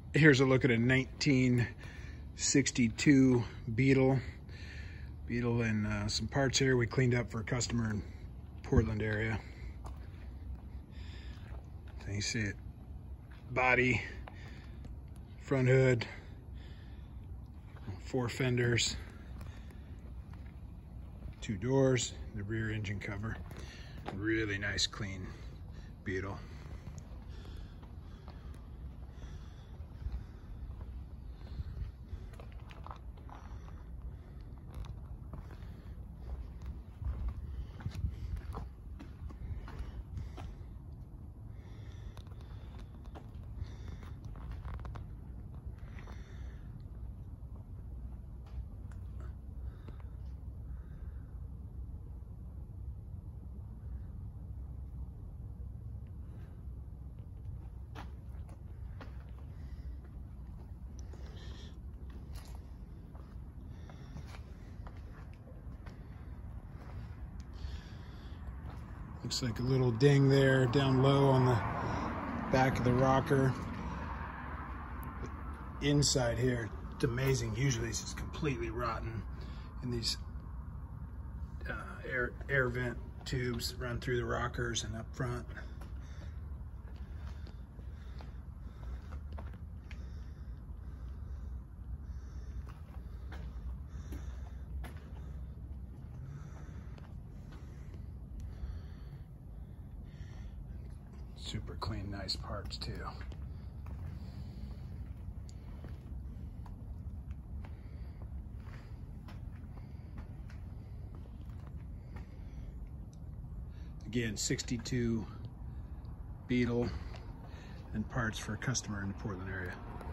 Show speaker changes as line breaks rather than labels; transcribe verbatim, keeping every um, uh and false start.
Here's a look at a nineteen sixty-two Beetle. Beetle and uh, some parts here we cleaned up for a customer in Portland area. So you see it, body, front hood, four fenders, two doors, the rear engine cover. Really nice clean Beetle. Looks like a little ding there down low on the back of the rocker. Inside here, it's amazing. Usually this is completely rotten, and these uh, air, air vent tubes run through the rockers and up front. Super clean, nice parts too. Again, sixty-two Beetle and parts for a customer in the Portland area.